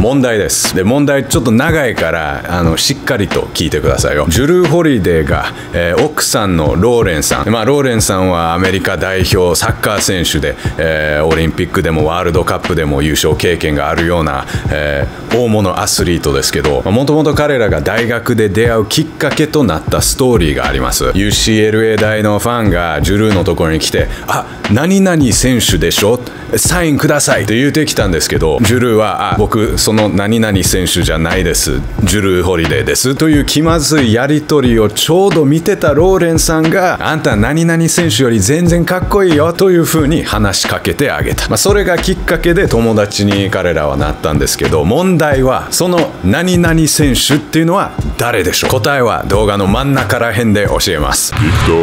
問題です。で、問題ちょっと長いからしっかりと聞いてくださいよ。ジュルー・ホリデーが、奥さんのローレンさん、ローレンさんはアメリカ代表サッカー選手で、オリンピックでもワールドカップでも優勝経験があるような、大物アスリートですけど、もともと彼らが大学で出会うきっかけとなったストーリーがあります。 UCLA 大のファンがジュルーのところに来て、何々選手でしょ、サインくださいって言うてきたんですけど、ジュルーは僕その何々選手じゃないです、ジュルー・ホリデーですという気まずいやり取りをちょうど見てたローレンさんが、あんた何々選手より全然かっこいいよという風に話しかけてあげた。それがきっかけで友達に彼らはなったんですけど、問題はその何々選手っていうのは誰でしょう。答えは動画の真ん中ら辺で教えます。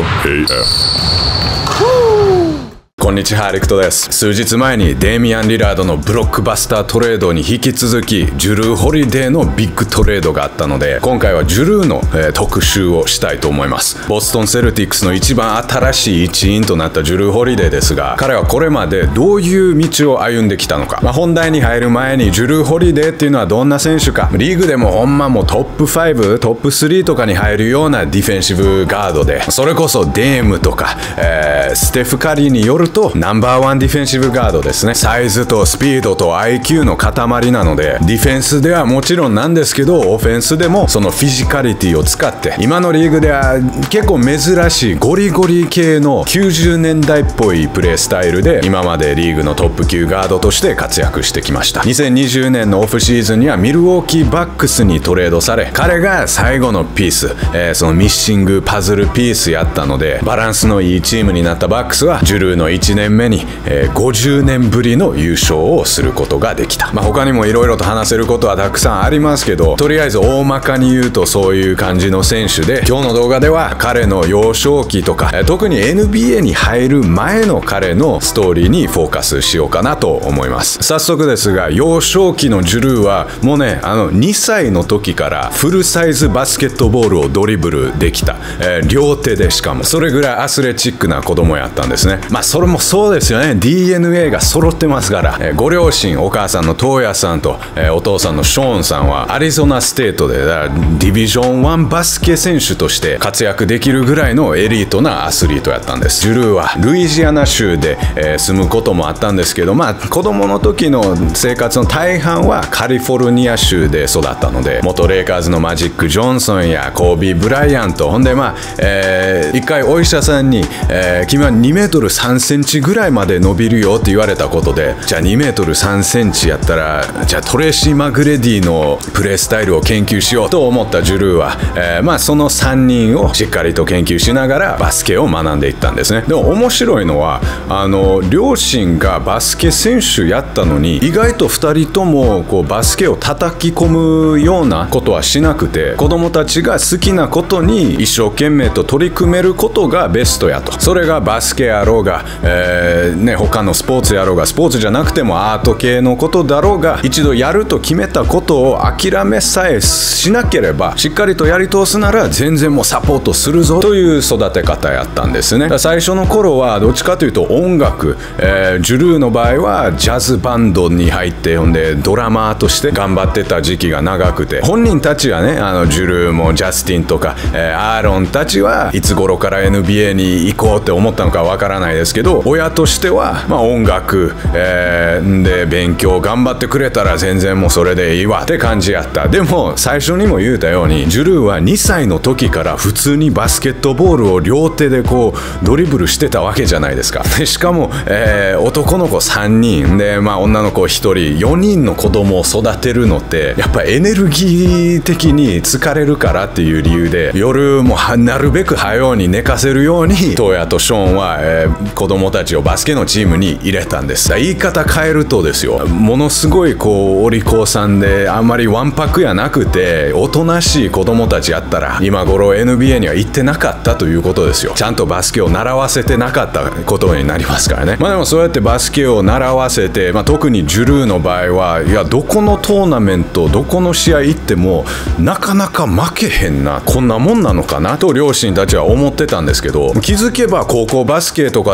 こんにちは、リクトです。数日前にデイミアン・リラードのブロックバスタートレードに引き続きジュルー・ホリデーのビッグトレードがあったので、今回はジュルーの、特集をしたいと思います。ボストン・セルティックスの一番新しい一員となったジュルー・ホリデーですが、彼はこれまでどういう道を歩んできたのか。本題に入る前にジュルー・ホリデーっていうのはどんな選手か。リーグでもほんまもうトップ5、トップ3とかに入るようなディフェンシブガードで、それこそデームとか、ステフ・カリーによるとナンバーワンディフェンシブガードですね。サイズとスピードと IQ の塊なので、ディフェンスではもちろんなんですけど、オフェンスでもそのフィジカリティを使って、今のリーグでは結構珍しいゴリゴリ系の90年代っぽいプレースタイルで、今までリーグのトップ級ガードとして活躍してきました。2020年のオフシーズンにはミルウォーキーバックスにトレードされ、彼が最後のピース、そのミッシングパズルピースやったので、バランスのいいチームになったバックスはジュルーの1年目に、50年ぶりの優勝をすることができた。他にもいろいろと話せることはたくさんありますけど、とりあえず大まかに言うとそういう感じの選手で、今日の動画では彼の幼少期とか、特に NBA に入る前の彼のストーリーにフォーカスしようかなと思います。早速ですが、幼少期のジュルーはもうね、2歳の時からフルサイズバスケットボールをドリブルできた、両手で、しかもそれぐらいアスレチックな子供やったんですね。それもそうですよね。 DNA が揃ってますから、ご両親、お母さんのトーヤさんと、お父さんのショーンさんはアリゾナステートでディビジョン1バスケ選手として活躍できるぐらいのエリートなアスリートやったんです。ジュルーはルイジアナ州で、住むこともあったんですけど、子供の時の生活の大半はカリフォルニア州で育ったので、元レイカーズのマジック・ジョンソンやコービー・ブライアント、ほんで一回お医者さんに、君は2メートル3センチぐらいまで伸びるよって言われたことで、じゃあ2メートル3センチやったら、じゃあトレーシー・マグレディのプレースタイルを研究しようと思ったジュルーは、その3人をしっかりと研究しながらバスケを学んでいったんですね。でも面白いのは、両親がバスケ選手やったのに、意外と2人ともバスケを叩き込むようなことはしなくて、子供たちが好きなことに一生懸命と取り組めることがベストやと。それがバスケやろうが、他のスポーツやろうが、スポーツじゃなくてもアート系のことだろうが、一度やると決めたことを諦めさえしなければ、しっかりとやり通すなら全然もうサポートするぞという育て方やったんですね。最初の頃はどっちかというと音楽、ジュルーの場合はジャズバンドに入って、ほんでドラマーとして頑張ってた時期が長くて、本人たちはね、ジュルーもジャスティンとか、アーロンたちはいつ頃から NBA に行こうって思ったのかわからないですけど、親としては音楽、で勉強頑張ってくれたら全然もうそれでいいわって感じやった。でも最初にも言うたように、ジュルーは2歳の時から普通にバスケットボールを両手でドリブルしてたわけじゃないですか。しかも、男の子3人で、女の子1人、4人の子供を育てるのってやっぱエネルギー的に疲れるからっていう理由で、夜もなるべく早うに寝かせるようにトーヤとショーンは、子供たちをバスケのチームに入れたんです。言い方変えるとですよ、ものすごいお利口さんで、あんまりわんぱくやなくておとなしい子供たちやったら、今頃 NBA には行ってなかったということですよ。ちゃんとバスケを習わせてなかったことになりますからね。でもそうやってバスケを習わせて、特にジュルーの場合は、いやどこのトーナメント、どこの試合行ってもなかなか負けへんな、こんなもんなのかなと両親たちは思ってたんですけど、気づけば高校バスケとかでも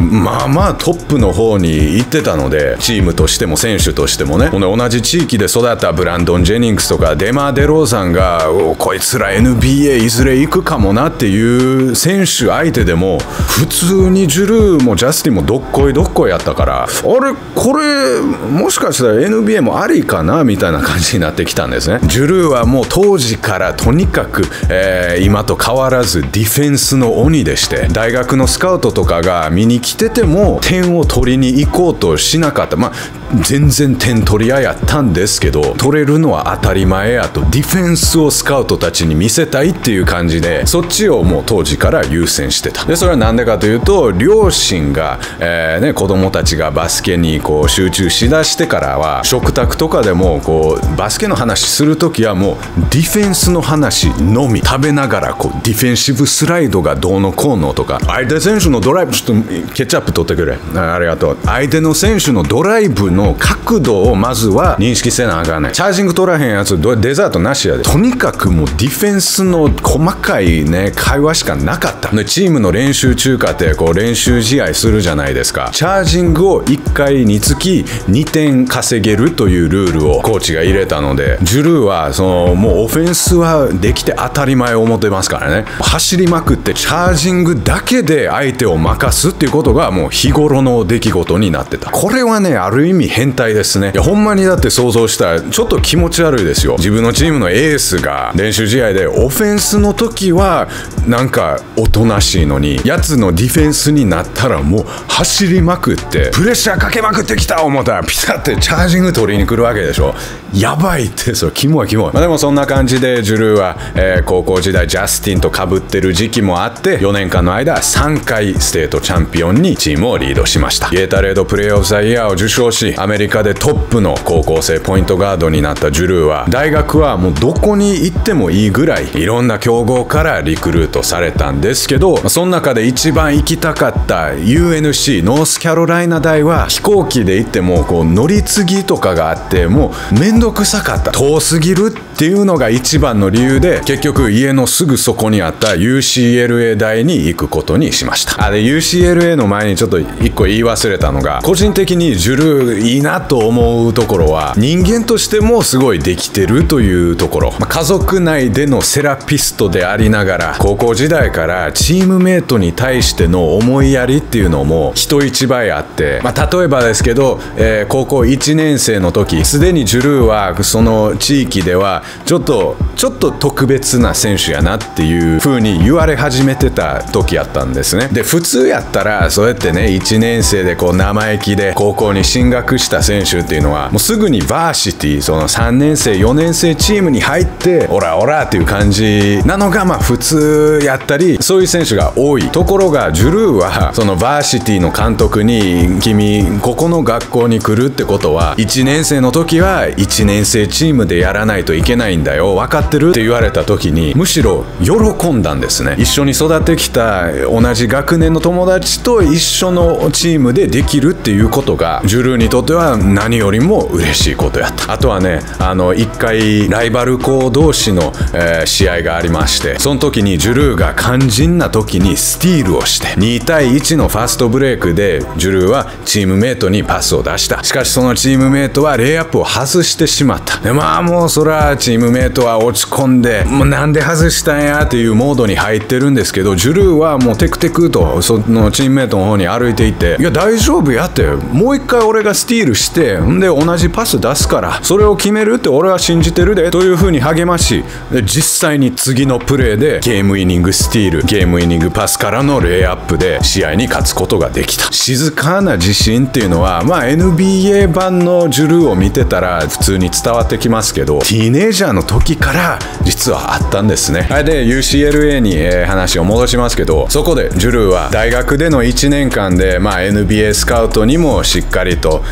まあまあトップの方に行ってたので、チームとしても選手としてもね。同じ地域で育ったブランドン・ジェニングスとかデマー・デローザンがこいつら NBA いずれ行くかもなっていう選手相手でも普通にジュルーもジャスティンもどっこいやったから、あれこれもしかしたら NBA もありかなみたいな感じになってきたんですね。ジュルーはもう当時からとにかく、今と変わらずディフェンスの鬼でして、大学のスカウトとかが見に来てても点を取りに行こうとしなかった。まあ全然点取り合いやったんですけど、取れるのは当たり前やと、ディフェンスをスカウトたちに見せたいっていう感じで、そっちをもう当時から優先してた。でそれはなんでかというと、両親が、子供たちがバスケにこう集中しだしてからは、食卓とかでもこうバスケの話するときはもうディフェンスの話のみ、食べながらこうディフェンシブスライドがどうのこうのとか、相手選手のドライブ、ちょっとケチャップ取ってくれ、ありがとう。相手の選手のドライブの角度をまずは認識せなあかんねん。チャージング取らへんやつデザートなしやで。とにかくもうディフェンスの細かいね会話しかなかった。でチームの練習中華ってこう練習試合するじゃないですか。チャージングを1回につき2点稼げるというルールをコーチが入れたので、ジュルーはもうオフェンスはできて当たり前を思ってますからね。走りまくってチャージングだけで相手を任すっていうことがもう日頃の出来事になってた。これはねある意味変態ですね。いやほんまにだって想像したらちょっと気持ち悪いですよ。自分のチームのエースが練習試合でオフェンスの時はなんかおとなしいのに、やつのディフェンスになったらもう走りまくってプレッシャーかけまくってきた思ったらピタってチャージング取りに来るわけでしょ。やばいって、それキモい。まあでもそんな感じでジュルーは、高校時代ジャスティンと被ってる時期もあって、4年間の間3回ステートチャンピオンにチームをリードしました。ゲータレードプレーオブザイヤーを受賞し、アメリカでトップの高校生ポイントガードになったジュルーは、大学はもうどこに行ってもいいぐらいいろんな強豪からリクルートされたんですけど、その中で一番行きたかった UNC ノースキャロライナ大は飛行機で行ってもこう乗り継ぎとかがあってもうめんどくさかった、遠すぎるっていうのが一番の理由で、結局家のすぐそこにあった UCLA 大に行くことにしました。で UCLA の前にちょっと一個言い忘れたのが、個人的にジュルーいいなと思うところは、人間としてもすごいできてるというところ。家族内でのセラピストでありながら、高校時代からチームメイトに対しての思いやりっていうのも人一倍あって、例えばですけど、高校1年生の時、すでにジュルーはその地域ではちょっと特別な選手やなっていう風に言われ始めてた時やったんですね。で普通やったらそうやってね1年生でこう生意気で高校に進学した選手っていうのはもうすぐにバーシティ、その3年生4年生チームに入ってオラオラっていう感じなのが普通やったり、そういう選手が多い。ところがジュルーはそのバーシティの監督に、君ここの学校に来るってことは1年生の時は1年生チームでやらないといけないんだよ、分かってるって言われた時にむしろ喜んだんですね。一緒に育ってきた同じ学年の友達と一緒のチームでできるっていうことがジュルーにとっては何よりも嬉しいことやった。あとはね1回ライバル校同士の、試合がありまして、その時にジュルーが肝心な時にスティールをして2対1のファストブレイクでジュルーはチームメイトにパスを出した。しかしそのチームメイトはレイアップを外してしまった。でもうそらチームメイトは落ち込んで、もうなんで外したんやっていうモードに入ってるんですけど、ジュルーはもうテクテクとそのチームメイトの方に歩いていって、いや大丈夫やって、もう一回俺がスティールしてんで同じパス出すからそれを決めるって俺は信じてるでという風に励まし、で実際に次のプレーでゲームイニングスティール、ゲームイニングパスからのレイアップで試合に勝つことができた。静かな自信っていうのはNBA 版のジュルーを見てたら普通に伝わってきますけど、ティーネイジャーの時から実はあったんですね。で UCLA に、話を戻しますけど、そこでジュルーは大学での1年間でNBA スカウトにもしっかりと、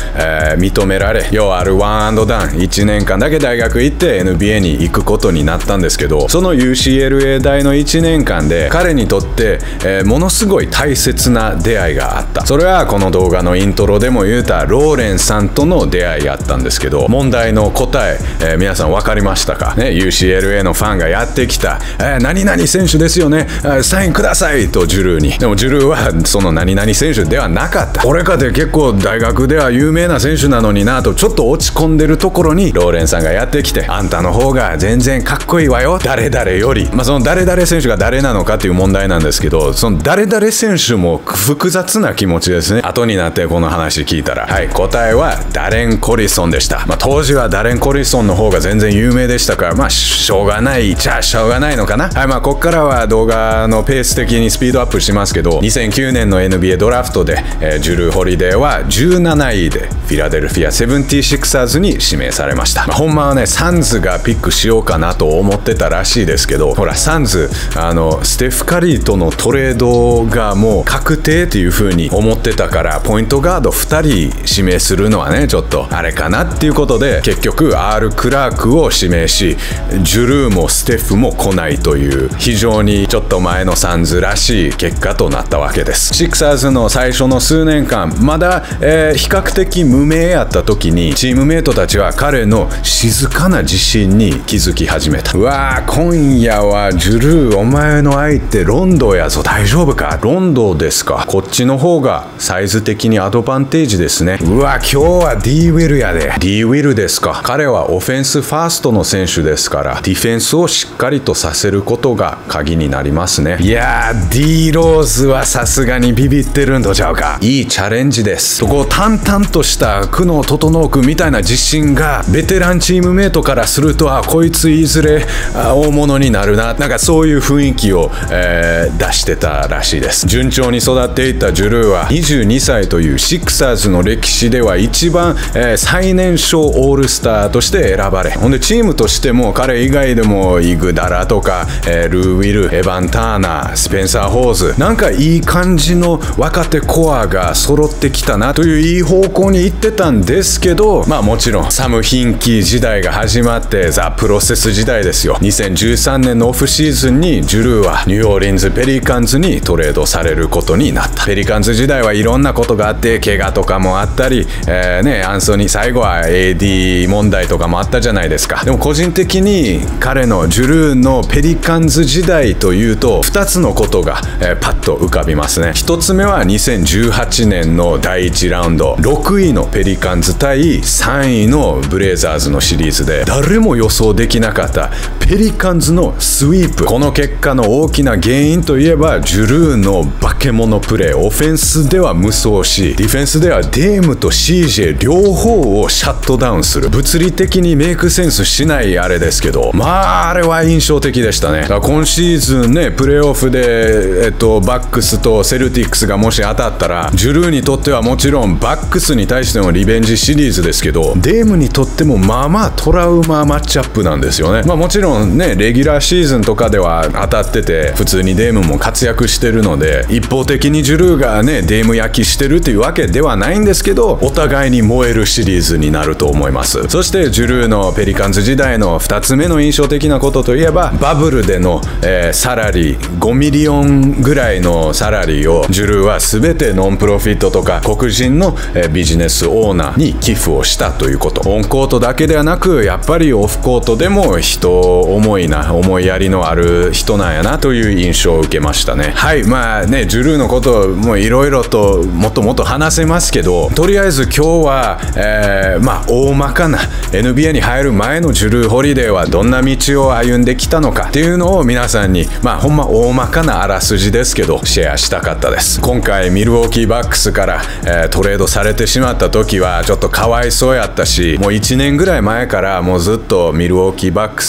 認められ、要はワン&ダン、1年間だけ大学行って NBA に行くことになったんですけど、その UCLA 大の1年間で彼にとって、ものすごい大切な出会いがあった。それはこの動画のイントロでも言うたローレンさんとの出会いがあったんですけど、問題の答え、皆さん分かりましたかね。 UCLA のファンがやってきた、何々選手ですよね、サインくださいとジュルーに。でもジュルーはその何々選手ではなかった。俺かて結構大学では有名な選手なのになとちょっと落ち込んでるところにローレンさんがやってきて、あんたの方が全然かっこいいわよ、誰々より。その誰々選手が誰なのかっていう問題なんですけど、その誰々選手も複雑な気持ちですね。後になってこの話聞いたら、はい、答えはダレン・コリソンでした。当時はダレン・コリソンの方が全然有名でしたから、しょうがないじゃあしょうがないのかな。はい、こっからは動画のペース的にスピードアップしますけど、2009年の NBA ドラフトで、ジュルー・ホリデーは17位でフィラデルフィア 76ers に指名されました。ほんまはね、サンズがピックしようかなと思ってたらしいですけど、ほらサンズステフ・カリーとのトレードがもう確定っていう風に思ってたから、ポイントガード2人指名するのはねちょっとあれかなっていうことで、結局 R クラークを指名し、ジュルーもステフも来ないという非常にちょっと前のサンズらしい結果となったわけです。シクサーズの最初の数年間まだ、比較的無名やった時にチームメイトたちは彼の静かな自信に気づき始めた。うわー、今夜はジュルーお前の相手ロンドやぞ、大丈夫か。ロンドですか。こっちの方がサイズ的にアドバンテージですね。うわ、今日は D ウィルやで。 D ウィルですか。彼はオフェンスファーストの選手ですから、ディフェンスをしっかりとさせることが鍵になりますね。いやー、 D ローズはさすがにビビってるんとちゃうか。いいチャレンジです。そこを淡々とした久野整君みたいな自信がベテランチームメイトからすると、こいついずれ大物になるな、なんかそういう雰囲気を、出してたらしいです。順調に育っていったジュルーは22歳というシクサーズの歴史では一番、最年少オールスターとして選ばれ、ほんでチームとしても彼以外でもイグダラとか、ルー・ウィル、エヴァン・ターナー、スペンサー・ホーズ、なんかいい感じの若手コアが揃ってきたなといういい方向に行ってたんですけど、もちろんサム・ヒンキー時代が始まってザ・プロセス時代ですよ。2013年のオフシーズンにジュルーはニューオーリンズ・ペリカンズにトレードされることになった。ペリカンズ時代はいろんなことがあって、怪我とかもあったり、アンソニー最後は AD 問題とかもあったじゃないですか。でも個人的に彼のジュルーのペリカンズ時代というと2つのことが、パッと浮かびますね。1つ目は2018年の第1ラウンド、6位のペリカンズ対3位のブレイザーズのシリーズで、誰も予想できなかったペリカンズのスイープ。この結果の大きな原因といえばジュルーの化け物プレー。オフェンスでは無双し、ディフェンスではデームと CJ 両方をシャットダウンする。物理的にメイクセンスしないあれですけど、あれは印象的でしたね。だから今シーズンね、プレーオフで、バックスとセルティックスがもし当たったら、ジュルーにとってはもちろんバックスに対してのリベンジシリーズですけど、デームにとってもトラウママッチアップなんですよね。もちろんね、レギュラーシーズンとかでは当たってて普通にデームも活躍してるので、一方的にジュルーがねデーム焼きしてるっていうわけではないんですけど、お互いに燃えるシリーズになると思います。そしてジュルーのペリカンズ時代の2つ目の印象的なことといえば、バブルでの、サラリー5ミリオンぐらいのサラリーをジュルーは全てノンプロフィットとか黒人の、ビジネスオーナーに寄付をしたということ。オンコートだけではなく、やっぱりオフコートでも人思いやりのある人なんやなという印象を受けましたね。はい、ジュルーのこともいろいろともっともっと話せますけど、とりあえず今日は、大まかな NBA に入る前のジュルー・ホリデーはどんな道を歩んできたのかっていうのを皆さんにほんま大まかなあらすじですけどシェアしたかったです。今回ミルウォーキーバックスから、トレードされてしまった時はちょっとかわいそうやったし、もう1年ぐらい前からもうずっとミルウォーキーバックスにおって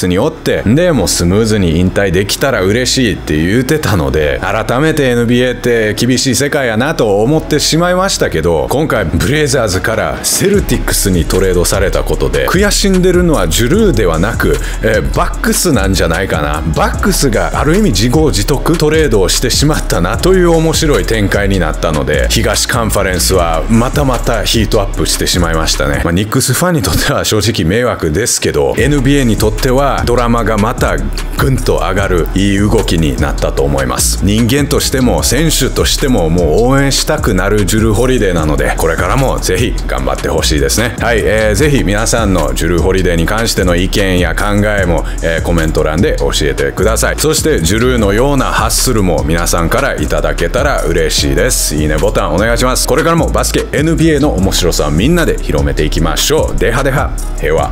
ってでもうスムーズに引退できたら嬉しいって言ってたので、改めて NBA って厳しい世界やなと思ってしまいましたけど、今回ブレイザーズからセルティックスにトレードされたことで悔しんでるのはジュルーではなく、バックスなんじゃないかな。バックスがある意味自業自得トレードをしてしまったなという面白い展開になったので、東カンファレンスはまたヒートアップしてしまいましたね。ニックスファンにとっては正直迷惑ですけど、 NBA にとってはドラマがまたぐんと上がるいい動きになったと思います。人間としても選手としてももう応援したくなるジュルー・ホリデーなので、これからもぜひ頑張ってほしいですね。はい、ぜひ皆さんのジュルー・ホリデーに関しての意見や考えも、コメント欄で教えてください。そしてジュルーのようなハッスルも皆さんからいただけたら嬉しいです。いいねボタンお願いします。これからもバスケ NBA の面白さをみんなで広めていきましょう。ではでは、平和。